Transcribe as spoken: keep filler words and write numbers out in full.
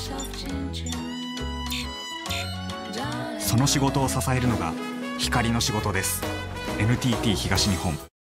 その仕事を支えるのが光の仕事です。 エヌティーティー 東日本。